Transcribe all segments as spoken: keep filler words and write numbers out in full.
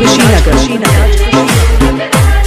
कुशीनगर।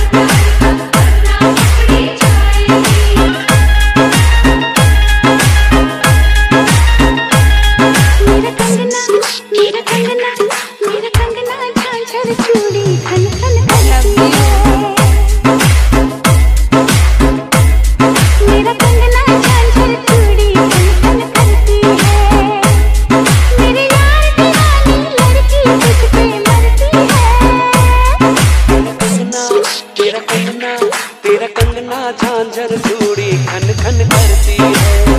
तेरा कंगना झांझर चूड़ी खन खन करती है।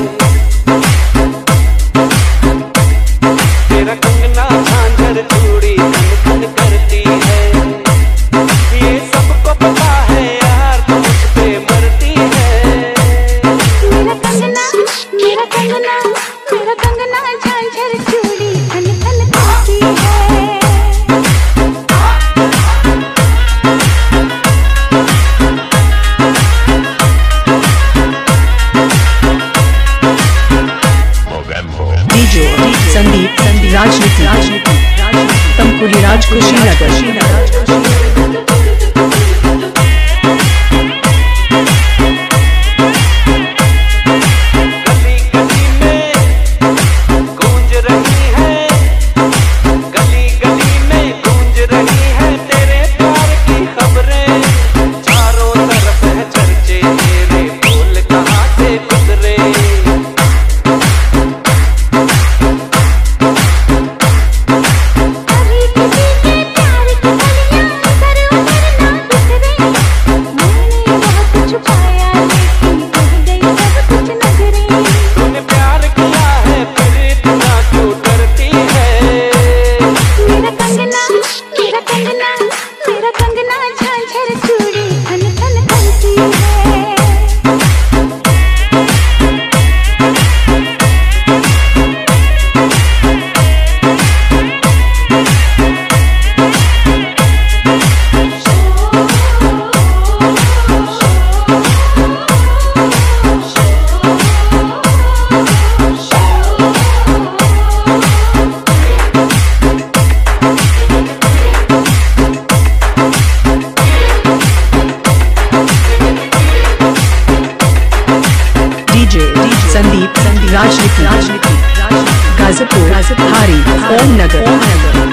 तेरा कंगना झांझर चूड़ी खन खन करती है। ये सबको पता है यार तू मुझ पे मरती है। मेरा कंगना मेरा कंगना मेरा कंगना झांझर चूड़ी खन खन करती है। संदीप राजनीति राजनीति तमकुली राज कुशीनगर। संदीप राजनीति राजनीति गाजीपुर हारी ओम नगर।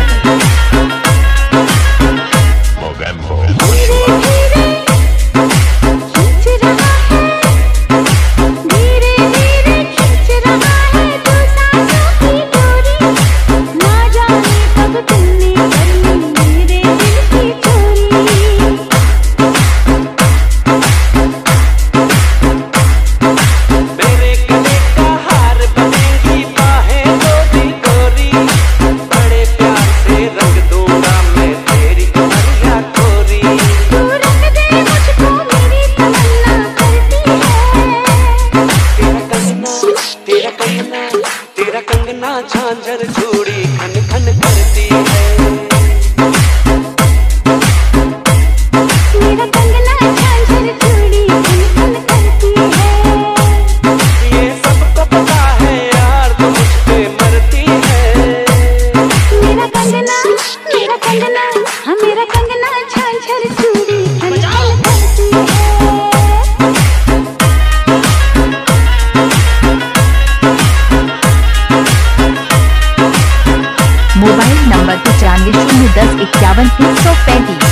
तेरा कंगना झांझर चूड़ी खन खन करती है। मेरा कंगना झांझर चूड़ी खन खन करती है। ये सबको पता है यार तू मुझ पे मरती है। मेरा कंगना मेरा कंगना हाँ मेरा कंगना झांझर चूड़ी खन खन करती है। मोबाइल नंबर पचानवे शून्य दस इक्यावन तीन सौ पैंतीस।